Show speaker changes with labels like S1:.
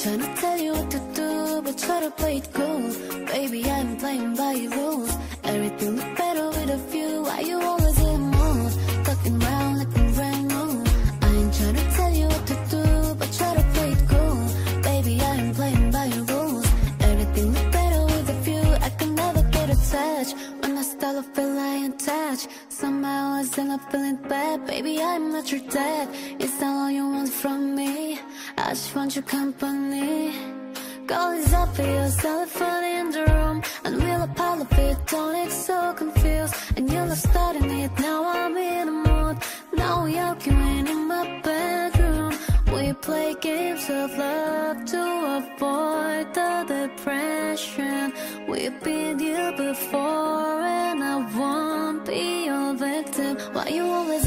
S1: trying to tell you what to do, but try to play it cool. Baby, I'm playing by your rules. Everything look better with a view. Why you always in the mood? Talking round like a brand new. I ain't trying to tell you what to do, but try to play it cool. Baby, I'm playing by your rules. Everything look better with a view. I can never get attached. When I start to feel I attached, somehow I end up feeling bad. Baby, I'm not your dad. It's not all you want from me. I just want your company. Girl is obvious, elephant in the room, and we'll a pile of it. Don't look so confused, and you're not starting it. Now I'm in the mood. Now we arguing in my bedroom. We play games of love to avoid the depression. We've been here before, and I won't be your victim. Why you always